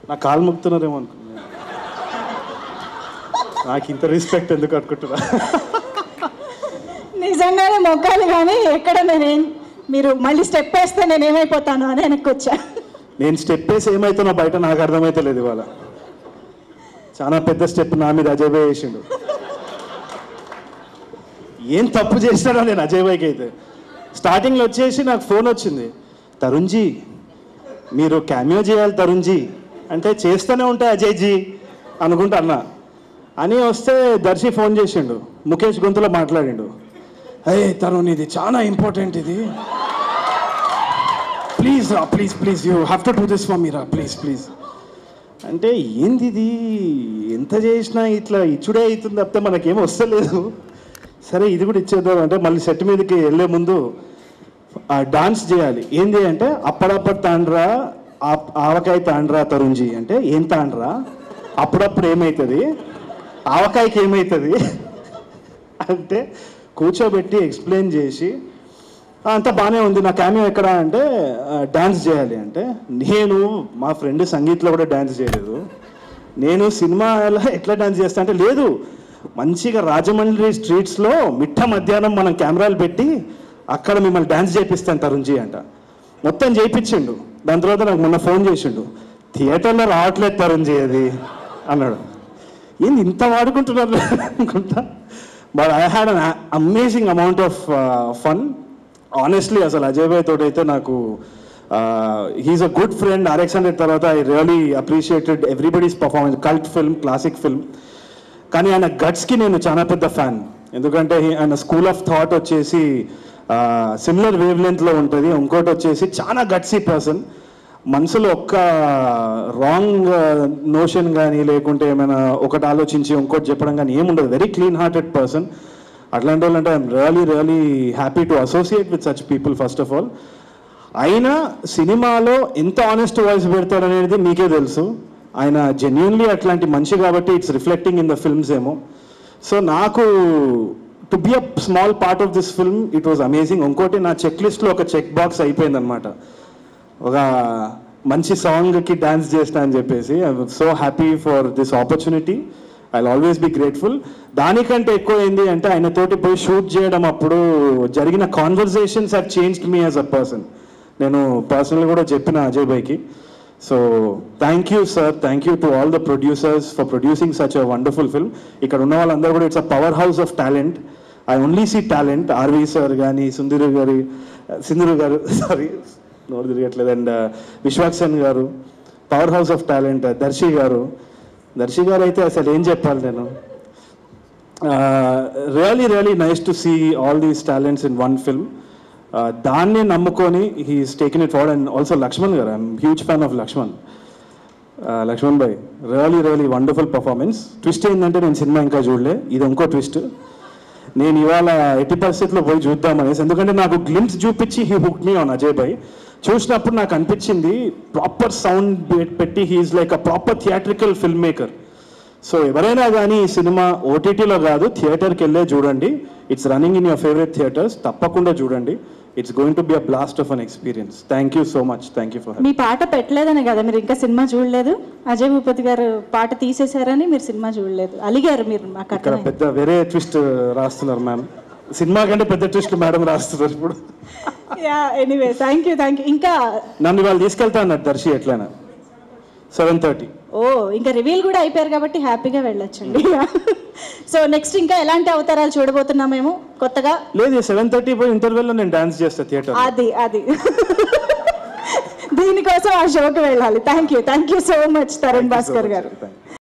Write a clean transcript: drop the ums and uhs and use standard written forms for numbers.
నా కాలు ముక్తున్నారేమో అనుకున్నాను. నాకు ఇంత రెస్పెక్ట్ ఎందుకు అనుకుంటున్నా? నిజంగానే మొక్కాలి, కానీ ఎక్కడ మీరు మళ్ళీ స్టెప్ వేస్తే నేను ఏమైపోతాను అని వెనక్కి వచ్చా. నేను స్టెప్ వేసి ఏమవుతున్నా బయట నాకు అర్థమైతే లేదు. ఇవాళ చాలా పెద్ద స్టెప్ నా మీద అజయ్ భాయ్ వేసిండు. ఏం తప్పు చేసినాడో నేను అజయ్ భాయ్కి అయితే. స్టార్టింగ్లో వచ్చేసి నాకు ఫోన్ వచ్చింది, తరుణ్జీ మీరు క్యామియో చేయాలి తరుణ్జీ అంటే, చేస్తూనే ఉంటాయి అజయ్ జీ అనుకుంటా అన్నా అని వస్తే దర్శి ఫోన్ చేసిండు, ముఖేష్ గొంతులో మాట్లాడిండు, అయ్యే తరుణ్ ఇది చాలా ఇంపార్టెంట్, ఇది ప్లీజ్ రా please please you have to do this for me రా ప్లీజ్ ప్లీజ్ అంటే, ఏంది ఇది ఎంత చేసినా ఇట్లా ఇచ్చుడే అవుతుంది తప్పితే మనకేమో వస్తలేదు. సరే ఇది కూడా ఇచ్చేద్దాం అంటే, మళ్ళీ సెట్ మీదకి వెళ్ళే ముందు డాన్స్ చేయాలి. ఏంది అంటే, అప్పుడప్పుడు తాండ్రా ఆవకాయ తాండ్రా తరుణ్జీ అంటే, ఏం తాండ్రా అప్పుడప్పుడు ఏమవుతుంది, ఆవకాయకి ఏమవుతుంది అంటే కూర్చోబెట్టి ఎక్స్ప్లెయిన్ చేసి, అంతా బాగానే ఉంది, నా క్యామియో ఎక్కడ అంటే డ్యాన్స్ చేయాలి అంటే, నేను మా ఫ్రెండ్ సంగీత్లో కూడా డ్యాన్స్ చేయలేదు, నేను సినిమాలో ఎట్లా డ్యాన్స్ చేస్తా అంటే, లేదు మంచిగా రాజమండ్రి స్ట్రీట్స్లో మిట్ట మధ్యాహ్నం మనం కెమెరాలు పెట్టి అక్కడ మిమ్మల్ని డ్యాన్స్ చేపిస్తాను తరుణ్జీ అంట. మొత్తం చేయించిండు. దాని తర్వాత నాకు మొన్న ఫోన్ చేసిండు, థియేటర్లో రావట్లేదు తరుణ్జీ అది అన్నాడు. ఏంది ఇంత వాడుకుంటున్నారు అనుకుంటా. But I had an amazing amount of fun honestly. అసలు అజయ్ భాయ్ తోటి అయితే నాకు he's a good friend. RX100 తర్వాత I really appreciated everybody's performance. Cult film, classic film, కానీ ఆయన గట్స్కి నేను చాలా పెద్ద ఫ్యాన్. ఎందుకంటే ఆయన స్కూల్ ఆఫ్ థాట్ వచ్చేసి సిమిలర్ వేవ్ లెంత్లో ఉంటుంది. ఇంకోటి వచ్చేసి చాలా గట్సీ పర్సన్. మనసులో ఒక్క రాంగ్ నోషన్ కానీ లేకుంటే ఏమైనా ఒకటి ఆలోచించి ఇంకోటి చెప్పడం కానీ ఏముండదు. Very clean hearted person. అట్లాంటి వాళ్ళు అంటే I'm really really happy to associate with such people. First of all ఆయన సినిమాలో ఎంత ఆనెస్ట్ వాయిస్ పెడతారనేది మీకే తెలుసు. ఆయన జెన్యున్లీ అట్లాంటి మనిషి కాబట్టి it's reflecting in the films ఏమో. సో నాకు to be a small part of this film it was amazing. ఇంకోటి నా చెక్ లిస్ట్లో ఒక చెక్ బాక్స్ అయిపోయిందనమాట, ఒక మంచి సాంగ్కి డ్యాన్స్ చేస్తా అని చెప్పేసి. I'm so happy for this opportunity. I will always be grateful. దానికంటే ఎక్కువ ఏంటి అంటే, ఆయనతోటి పోయి షూట్ చేయడం అప్పుడు జరిగిన conversations have changed me as a person. నేను పర్సనల్గా కూడా చెప్పిన అజయ్ భాయ్కి. So thank you sir, thank you to all the producers for producing such a wonderful film. ఇక్కడ ఉన్న వాళ్ళందరూ కూడా it's a powerhouse of talent. I only see talent. RV sir కానీ, సింధూరు గారు సారీ నోరు తిరగట్లేదు, and Vishwaksen garu, powerhouse of talent. Darshi garu అయితే అసలు ఏం చెప్పాలి నేను. Really really nice to see all these talents in one film. దాన్ని నమ్ముకొని he's taken it forward. And also Lakshman garu, I'm huge fan of Lakshman bhai. Really really wonderful performance. Twist ఏంటంటే, నేను cinema ఇంకా చూడలే, ఇది ఇంకో ట్విస్ట్. నేను ఇవాళ ఎట్టి పరిస్థితుల్లో పోయి చూద్దామనేసి, ఎందుకంటే నాకు గ్లిమ్స్ చూపించి he hook me on Ajay bhai. చూసినప్పుడు నాకు అనిపించింది ప్రాపర్ సౌండ్ పెట్టి he's like a proper theatrical film maker. So ఎవరైనా కానీ ఈ సినిమా ఓటీటీలో కాదు, థియేటర్కి వెళ్ళే చూడండి. It's running in your favourite theatres. తప్పకుండా చూడండి. It's going to be a blast of an experience. Thank you so much. Thank you for. మీ పాట పెట్టలేదనే కదా మీరు ఇంకా సినిమా చూడలేదు? అజయ్ భూపతి గారు పాట తీసేశారని మీరు సినిమా చూడలేదు, అలిగారు మీరు. ఇక్కడ పెద్ద వేరే ట్విస్ట్ రాస్తున్నారు మ్యామ్. సినిమా కంటే పెద్ద ట్విస్ట్ మేడం రాస్తున్నారు ఇప్పుడు. Anyway thank you. ఇంకా నన్ను వాళ్ళు తీసుకెళ్తా అన్నారు దర్శి ఎట్లయినా 7:30. ఓ ఇంకా రివీల్ కూడా అయిపోయారు కాబట్టి హ్యాపీగా వెళ్ళొచ్చండి. సో నెక్స్ట్ ఇంకా ఎలాంటి అవతారాలు చూడబోతున్నామేమో కొత్తగా? లేదు, 7:30 పోయి ఇంటర్వెల్లో నేను డాన్స్ చేస్తా థియేటర్. అది దీనికోసం ఆ షోకి వెళ్ళాలి. Thank you so much Tarun Bhaskar గారు.